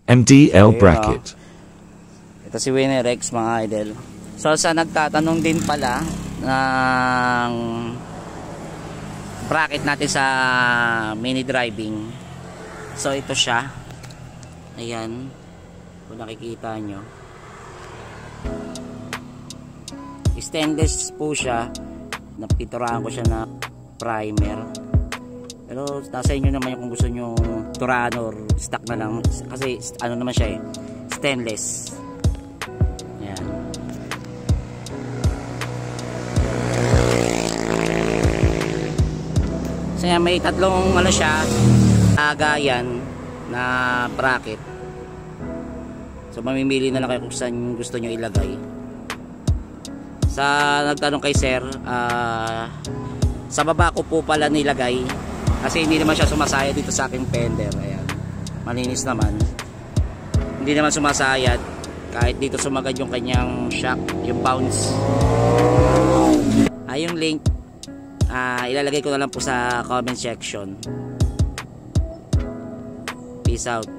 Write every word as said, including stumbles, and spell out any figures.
M D L Ayun, bracket. Ito si Winner X mga idol. So sa nagtatanong din pala ng bracket natin sa mini driving. So ito siya. Ayan. Kung nakikita nyo. Stainless po siya. Napiturahan ko siya na primer. Pero nasa inyo naman yung kung gusto nyo turahan or stock na lang. Kasi ano naman siya eh. Stainless. Ayan. So yan, may tatlong ano siya. Agayan na bracket. So mamimili na lang kayo kung saan gusto nyo ilagay. Sa nagtanong kay sir, uh, sa baba ko po pala nilagay kasi hindi naman siya sumasayad dito sa aking fender. Ayan, malinis naman, hindi naman sumasayad kahit dito sumagad yung kanyang shock, yung bounce. Ay, yung link uh, ilalagay ko na lang po sa comment section. Peace out.